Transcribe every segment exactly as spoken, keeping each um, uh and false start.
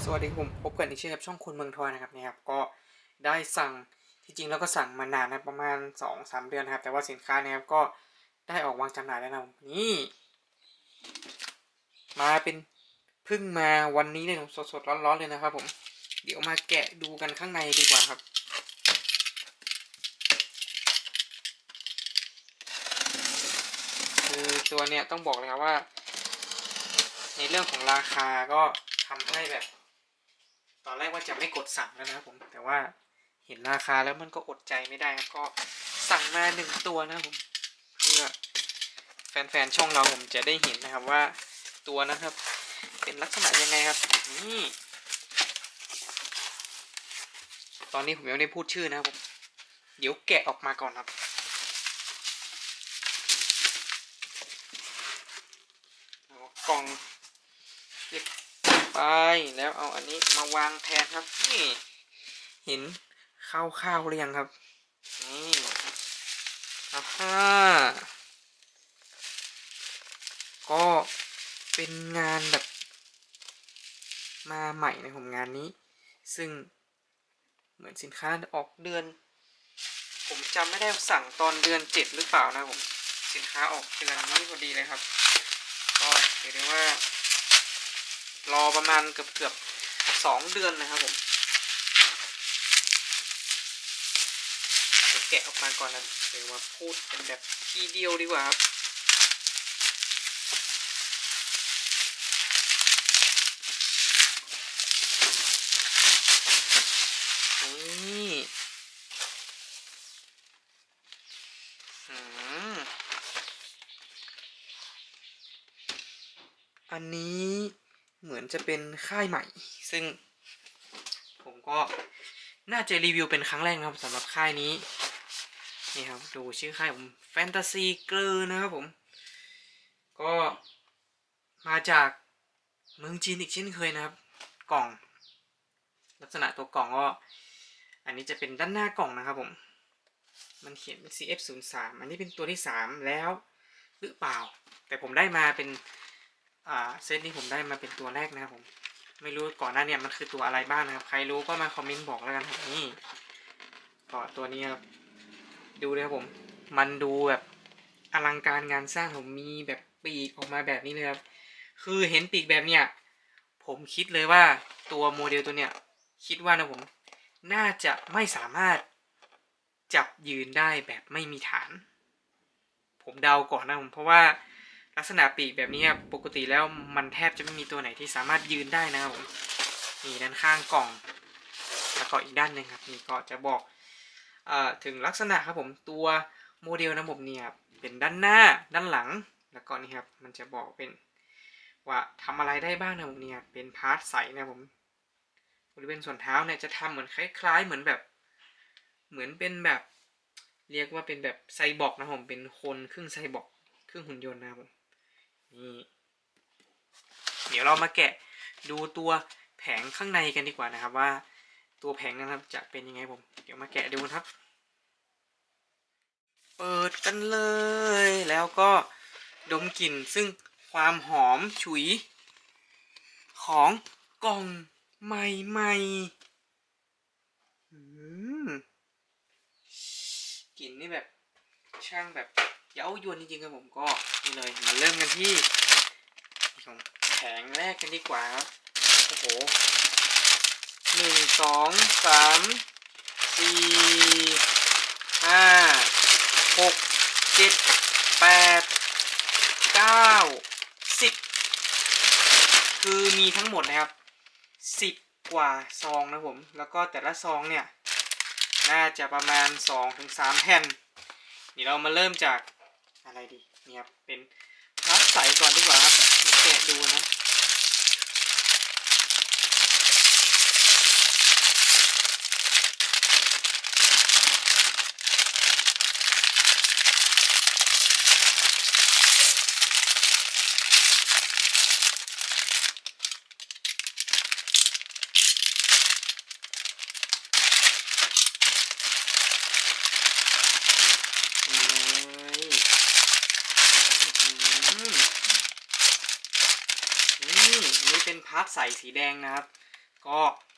สวัสดีครับผมพบกันอีกเช่นกับช่องคุณเมืองทอยนะครับเนี่ยครับก็ได้สั่งที่จริงแล้วก็สั่งมานานนะประมาณ สองถึงสาม เดือนนะครับแต่ว่าสินค้าเนี่ยครับก็ได้ออกวางจำหน่ายแล้วนะนี่มาเป็นเพิ่งมาวันนี้เนี่ยสดๆร้อนๆเลยนะครับผมเดี๋ยวมาแกะดูกันข้างในดีกว่าครับคือตัวเนี้ยต้องบอกเลยครับว่าในเรื่องของราคาก็ทำให้แบบตอนแรกว่าจะไม่กดสั่งแล้วนะครับผมแต่ว่าเห็นราคาแล้วมันก็อดใจไม่ได้ครับก็สั่งมาหนึ่งตัวนะผมเพื่อแฟนๆช่องเราผมจะได้เห็นนะครับว่าตัวนะครับเป็นลักษณะยังไงครับนี่ตอนนี้ผมยังไม่ได้พูดชื่อนะครับผมเดี๋ยวแกะออกมาก่อนครับกล่องเก็บไปแล้วเอาอันนี้มาวางแทนครับนี่เห็นข้าวๆหรือยังครับนี่อ่าฮ่าก็เป็นงานแบบมาใหม่ในผมงานนี้ซึ่งเหมือนสินค้าออกเดือนผมจำไม่ได้สั่งตอนเดือนเจ็ดหรือเปล่านะผมสินค้าออกเดือนนี้พอดีเลยครับก็เรียกได้ว่ารอประมาณเกือบเกือบสองเดือนนะครับผมแกะออกมาก่อนนะเดี๋ยวมาพูดเป็นแบบทีเดียวดีกว่าครับนี่อันนี้เหมือนจะเป็นค่ายใหม่ซึ่งผมก็น่าจะรีวิวเป็นครั้งแรกนะครับสำหรับค่ายนี้นี่ครับดูชื่อค่ายผมแฟนตาซีเกิร์ลนะครับผมก็มาจากเมืองจีนอีกเช่นเคยนะครับกล่องลักษณะตัวกล่องก็อันนี้จะเป็นด้านหน้ากล่องนะครับผมมันเขียนเป็น ซี เอฟ ศูนย์ สาม อันนี้เป็นตัวที่สามแล้วหรือเปล่าแต่ผมได้มาเป็นอ่าเซตนี้ผมได้มาเป็นตัวแรกนะครับผมไม่รู้ก่อนหน้าเนี่ยมันคือตัวอะไรบ้างนะครับใครรู้ก็มาคอมเมนต์บอกแล้วกันครับนี่ก็ตัวนี้ครับดูเลยครับผมมันดูแบบอลังการงานสร้างผมมีแบบปีกออกมาแบบนี้เลยครับคือเห็นปีกแบบเนี้ยผมคิดเลยว่าตัวโมเดลตัวเนี้ยคิดว่านะผมน่าจะไม่สามารถจับยืนได้แบบไม่มีฐานผมเดาก่อนนะผมเพราะว่าลักษณะปีกแบบนี้ครับปกติแล้วมันแทบจะไม่มีตัวไหนที่สามารถยืนได้นะครับผมนี่ด้านข้างกล่องแล้วก็อีกด้านหนึ่งครับนี่ก็จะบอกอถึงลักษณะครับผมตัวโมเดลนะผมเนี่ยเป็นด้านหน้าด้านหลังแล้วก็นี่ครับมันจะบอกเป็นว่าทำอะไรได้บ้างนะผมเนี่ยเป็นพาร์ทใสนะผมบริเวณส่วนเท้าเนี่ยจะทำเหมือนคล้ายๆเหมือนแบบเหมือนเป็นแบบเรียกว่าเป็นแบบไซบอร์กนะผมเป็นคนครึ่งไซบอร์กครึ่งหุ่นยนต์นะครับผมนี่เดี๋ยวเรามาแกะดูตัวแผงข้างในกันดีกว่านะครับว่าตัวแผงนะครับจะเป็นยังไงผมเดี๋ยวมาแกะดูครับเปิดกันเลยแล้วก็ดมกลิ่นซึ่งความหอมฉุยของกล่องใหม่ๆกลิ่นนี่แบบช่างแบบเย้ายวนจริงๆครับผมก็นี่เลยมาเริ่มกันที่ของแผงแรกกันดีกว่าครับโอ้โหหนึ่งสองสามสี่ห้าหกเจ็ดแปดเก้าสิบคือมีทั้งหมดนะครับสิบกว่าซองนะผมแล้วก็แต่ละซองเนี่ยน่าจะประมาณ สองถึงสาม แผ่นเดี๋ยวเรามาเริ่มจากอะไรดีเนี่ยครับเป็นพลาสใสก่อนดีกว่าครับมาแกะดูนะเป็นพาร์ทใสสีแดงนะครับก็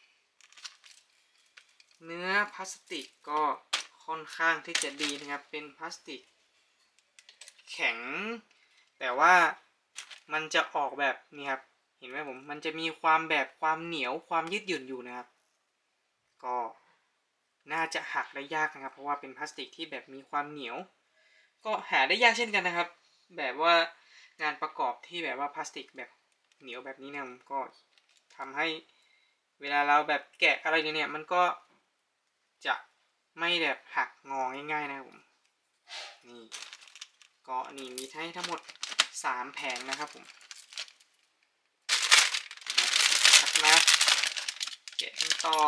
เนื้อพลาสติกก็ค่อนข้างที่จะดีนะครับเป็นพลาสติกแข็งแต่ว่ามันจะออกแบบนี้ครับเห็นไหมผมมันจะมีความแบบความเหนียวความยืดหยุ่นอยู่นะครับก็น่าจะหักได้ยากนะครับเพราะว่าเป็นพลาสติกที่แบบมีความเหนียวก็หาได้ยากเช่นกันนะครับแบบว่างานประกอบที่แบบว่าพลาสติกแบบเหนียวแบบนี้เนี่ยก็ทำให้เวลาเราแบบแกะอะไรเนี่ยมันก็จะไม่แบบหักงอง่ายๆนะครับผมนี่ก็นี่มีให้ทั้งหมดสามแผงนะครับผมถัดมาแกะกันต่อ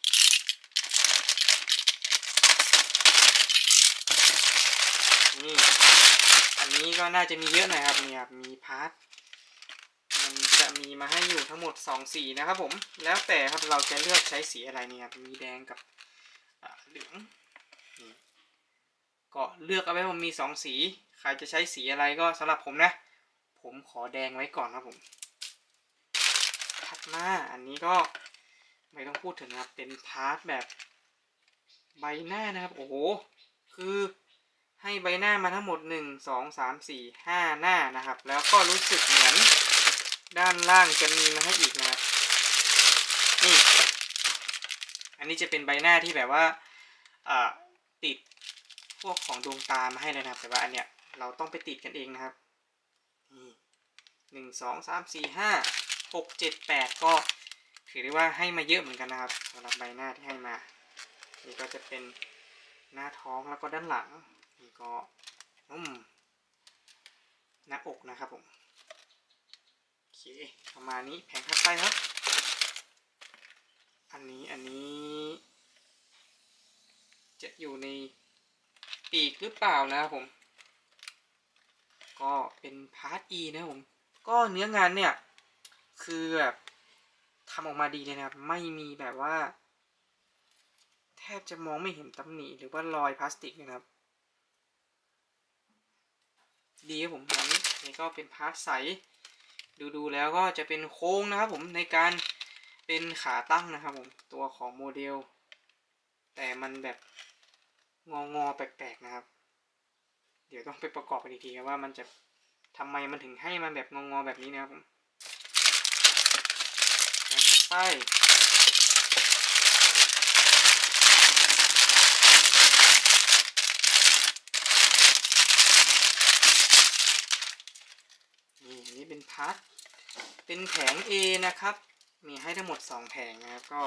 นี่อันนี้ก็น่าจะมีเยอะหน่อยครับนี่ครับมีพาร์ทมันจะมีมาให้อยู่ทั้งหมดสองสีนะครับผมแล้วแต่ครับเราจะเลือกใช้สีอะไรเนี่ยครับมีแดงกับเหลืองก็เลือกเอาไว้ผมมีสองสีใครจะใช้สีอะไรก็สำหรับผมนะผมขอแดงไว้ก่อนครับผมถัดมาอันนี้ก็ไม่ต้องพูดถึงครับเป็นพาร์ทแบบใบหน้านะครับโอ้โหคือให้ใบหน้ามาทั้งหมดหนึ่ง สอง สาม สี่ ห้าหน้านะครับแล้วก็รู้สึกเหมือนด้านล่างจะมีมาให้อีกนะครับนี่อันนี้จะเป็นใบหน้าที่แบบว่าติดพวกของดวงตามาให้เลยนะครับแต่ว่าอันเนี้ยเราต้องไปติดกันเองนะครับนี่หนึ่ง สอง สาม สี่ ห้า หก เจ็ด แปดก็ถือได้ว่าให้มาเยอะเหมือนกันนะครับสำหรับใบหน้าที่ให้มานี่ก็จะเป็นหน้าท้องแล้วก็ด้านหลังนี่ก็อืมหน้าอกนะครับผมโอเคประมาณนี้แผงถัดไปครับอันนี้อันนี้จะอยู่ในปีกหรือเปล่านะครับผมก็เป็นพาร์ท E นะครับผมก็เนื้องานเนี่ยคือแบบทำออกมาดีเลยนะครับไม่มีแบบว่าแทบจะมองไม่เห็นตำหนิหรือว่ารอยพลาสติกนะครับดีครับผมอันนี้นี่ก็เป็นพาร์ทใสดูดูแล้วก็จะเป็นโค้งนะครับผมในการเป็นขาตั้งนะครับผมตัวของโมเดลแต่มันแบบงองอแปลกๆนะครับเดี๋ยวต้องไปประกอบกันอีกทีครับว่ามันจะทำไมมันถึงให้มันแบบงองอแบบนี้นะครับผมแล้วถัดไปนี่นี่เป็นพาร์ทเป็นแผง A นะครับมีให้ทั้งหมดสองแผงนะครับก็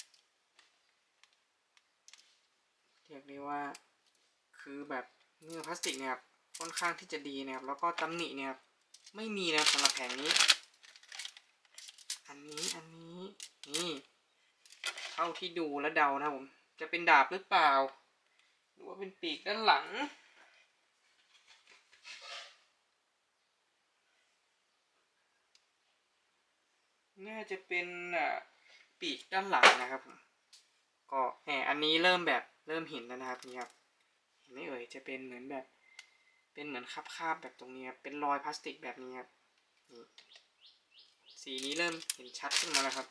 เรียกได้ว่าคือแบบเนื้อพลาสติกเนี่ยครับค่อนข้างที่จะดีนะครับแล้วก็ตำหนิเนี่ยไม่มีนะสำหรับแผงนี้อันนี้อันนี้นี่เท่าที่ดูและเดานะผมจะเป็นดาบหรือเปล่าหรือว่าเป็นปีกด้านหลังน่าจะเป็นปีกด้านหลังนะครับผมก็แหมอันนี้เริ่มแบบเริ่มเห็นแล้วนะครับนี่ครับเห็นไหมเอ่ยจะเป็นเหมือนแบบเป็นเหมือนคาบๆแบบตรงนี้ครับเป็นรอยพลาสติกแบบนี้ครับนี่สีนี้เริ่มเห็นชัดขึ้นมาแล้วครับ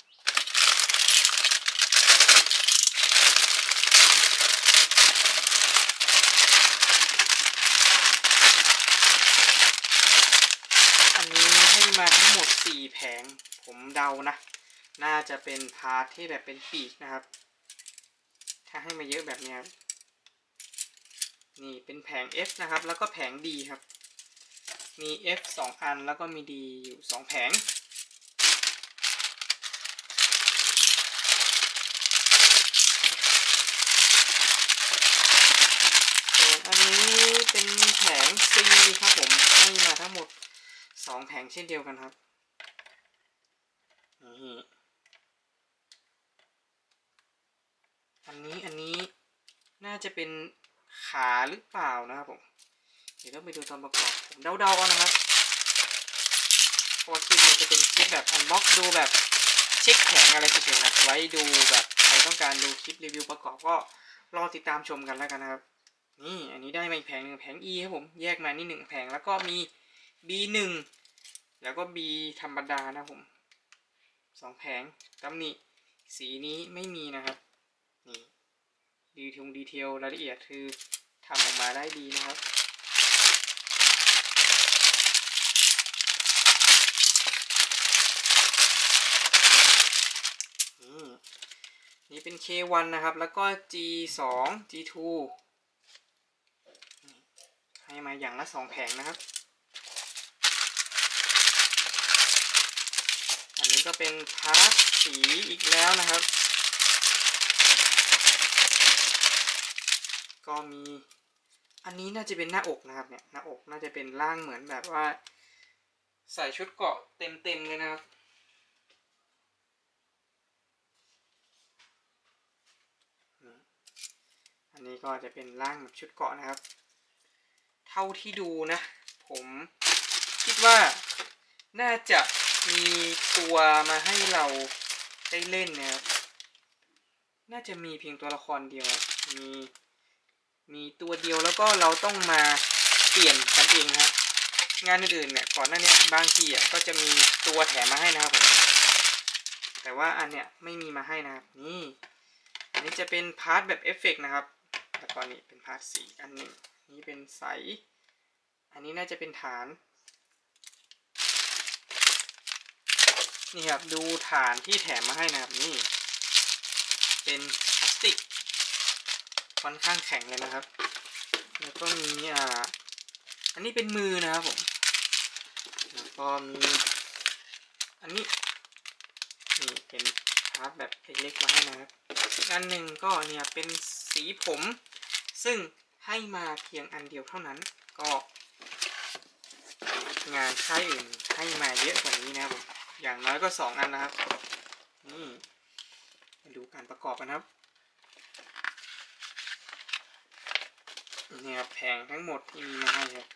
อันนี้ให้มาทั้งหมดสี่แผงผมเดานะน่าจะเป็นพาร์ทที่แบบเป็นปีกนะครับถ้าให้มาเยอะแบบนี้นี่เป็นแผง F นะครับแล้วก็แผง D ครับมี F สองอันแล้วก็มี D อยู่สองแผงส่วนอันนี้เป็นแผง C ครับผมให้มาทั้งหมดสองแผงเช่นเดียวกันครับนี่อันนี้อันนี้น่าจะเป็นขาหรือเปล่านะครับผมเดี๋ยวต้องไปดูตอนประกอบผมเดาๆเอานะครับเพราะว่าคลิปนี้จะเป็นคลิปแบบอันบ็อกดูแบบเช็คแผงอะไรเฉยๆครับไว้ดูแบบใครต้องการดูคลิปรีวิวประกอบก็รอติดตามชมกันแล้วกันนะครับนี่อันนี้ได้มาอีกแผงหนึ่งแผง E ครับผมแยกมานี่หนึ่งแผงแล้วก็มี B หนึ่งแล้วก็ B ธรรมดานะผมสองแผงตำหนิสีนี้ไม่มีนะครับนี่ดีทงดีเทลรายละเอียดคือทำออกมาได้ดีนะครับนี่เป็น เค วัน นะครับแล้วก็ จี ทู จี ทู ให้มาอย่างละสองแผงนะครับอันนี้ก็เป็นพาร์ทสีอีกแล้วนะครับก็มีอันนี้น่าจะเป็นหน้าอกนะครับเนี่ยหน้าอกน่าจะเป็นร่างเหมือนแบบว่าใส่ชุดเกราะเต็มๆเลยนะครับอันนี้ก็จะเป็นร่างแบบชุดเกราะนะครับเท่าที่ดูนะผมคิดว่าน่าจะมีตัวมาให้เราได้เล่นนะครับน่าจะมีเพียงตัวละครเดียวมีมีตัวเดียวแล้วก็เราต้องมาเปลี่ยนกันเองครับงานอื่นๆเนี่ยก่อนหน้านี้บางทีอ่ะก็จะมีตัวแถมมาให้นะครับผมแต่ว่าอันเนี้ยไม่มีมาให้นะครับนี่อันนี้จะเป็นพาร์ทแบบเอฟเฟกต์นะครับแล้วก็นี่เป็นพาร์ทสีอันหนึ่งนี่เป็นใสอันนี้น่าจะเป็นฐานนี่ครับดูฐานที่แถมมาให้นะครับนี่เป็นพลาสติกค่อนข้างแข็งเลยนะครับแล้วก็มีอ่าอันนี้เป็นมือนะครับผมแล้วก็มีอันนี้นี่เป็นพาร์ทแบบเล็กๆมาให้นะครับอีกอันหนึ่งก็เนี่ยเป็นสีผมซึ่งให้มาเพียงอันเดียวเท่านั้นก็งานค่ายอื่นให้มาเยอะกว่านี้นะครับผมอย่างน้อยก็สองอันนะครับนี่มาดูการประกอบกันครับเนี่ยแผงทั้งหมดที่มีมาให้ครับ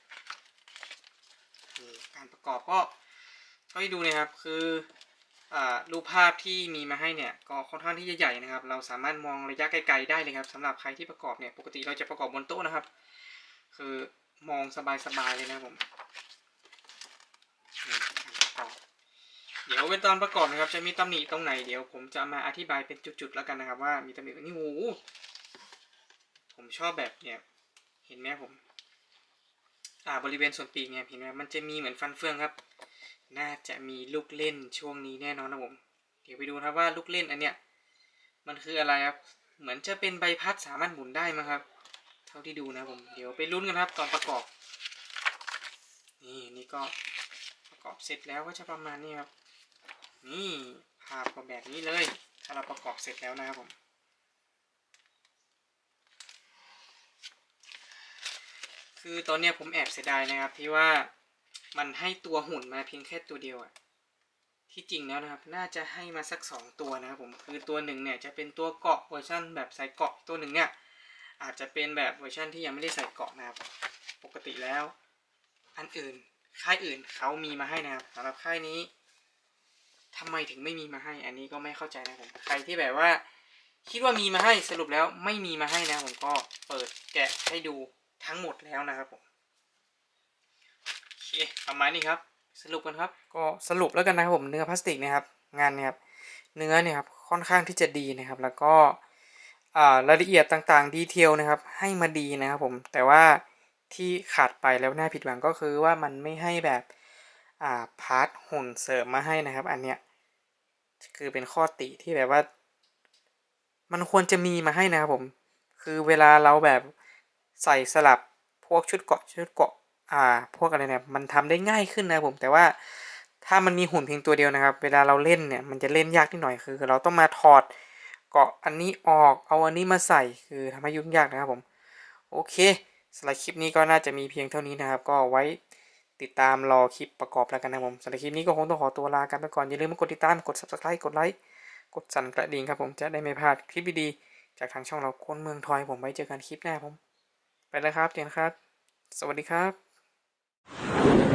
การประกอบก็ให้ดูนะครับคือรูปภาพที่มีมาให้เนี่ยก็ค่อนข้างที่จะใหญ่นะครับเราสามารถมองระยะไกลๆได้เลยครับสำหรับใครที่ประกอบเนี่ยปกติเราจะประกอบบนโต๊ะนะครับคือมองสบายๆเลยนะผมเดี๋ยวเป็นตอนประกอบนะครับจะมีตำหนิตรงไหนเดี๋ยวผมจะมาอธิบายเป็นจุดๆแล้วกันนะครับว่ามีตำหนินี่โอ้โหผมชอบแบบเนี่ยเห็นไหมผมอ่าบริเวณส่วนปีกเนี่ยเห็นไหมมันจะมีเหมือนฟันเฟืองครับน่าจะมีลูกเล่นช่วงนี้แน่นอนนะผมเดี๋ยวไปดูครับว่าลูกเล่นอันเนี้ยมันคืออะไรครับเหมือนจะเป็นใบพัดสามารถหมุนได้มั้งครับเท่าที่ดูนะผมเดี๋ยวไปลุ้นกันครับตอนประกอบนี่นี่ก็ประกอบเสร็จแล้วก็จะประมาณนี้ครับนี่ภาพก็แบบนี้เลยถ้าเราประกอบเสร็จแล้วนะครับผมคือตอนนี้ผมแอบเสียดายนะครับที่ว่ามันให้ตัวหุ่นมาเพียงแค่ตัวเดียวอะที่จริงแล้วนะครับน่าจะให้มาสักสองตัวนะครับผมคือตัวหนึ่งเนี่ยจะเป็นตัวเกาะเวอร์ชันแบบใส่เกาะตัวหนึ่งเนี่ยอาจจะเป็นแบบเวอร์ชันที่ยังไม่ได้ใส่เกาะนะครับปกติแล้วอันอื่นค่ายอื่นเขามีมาให้นะครับสำหรับค่ายนี้ทำไมถึงไม่มีมาให้อันนี้ก็ไม่เข้าใจนะผมใครที่แบบว่าคิดว่ามีมาให้สรุปแล้วไม่มีมาให้นะผมก็เปิดแกะให้ดูทั้งหมดแล้วนะครับผมโอเคประมาณนี้ครับสรุปกันครับก็สรุปแล้วกันนะครับผมเนื้อพลาสติกนะครับงานเนี่ยครับเนื้อเนี่ยครับค่อนข้างที่จะดีนะครับแล้วก็รายละเอียดต่างๆดีเทลนะครับให้มาดีนะครับผมแต่ว่าที่ขาดไปแล้วน่าผิดหวังก็คือว่ามันไม่ให้แบบอ่าพาร์ทหุ่นเสริมมาให้นะครับอันเนี้ยคือเป็นข้อติที่แบบว่ามันควรจะมีมาให้นะครับผมคือเวลาเราแบบใส่สลับพวกชุดเกาะชุดเกาะอ่าพวกอะไรเนี่ยมันทำได้ง่ายขึ้นนะผมแต่ว่าถ้ามันมีหุ่นเพียงตัวเดียวนะครับเวลาเราเล่นเนี่ยมันจะเล่นยากนิดหน่อยคือเราต้องมาถอดเกาะอันนี้ออกเอาอันนี้มาใส่คือทำให้ยุ่งยากนะครับผมโอเคสำหรับคลิปนี้ก็น่าจะมีเพียงเท่านี้นะครับก็ไว้ติดตามรอคลิปประกอบแล้วกันนะผมสำหรับคลิปนี้ก็คงต้องขอตัวลากันไปก่อนอย่าลืมกดติดตามกด ซับสไครบ์ กดไลค์กดสั่นกระดิ่งครับผมจะได้ไม่พลาดคลิปดีๆจากทางช่องเราคนเมืองทอยผมไว้เจอกันคลิปหน้าผมไปแล้วครับเจนครับสวัสดีครับ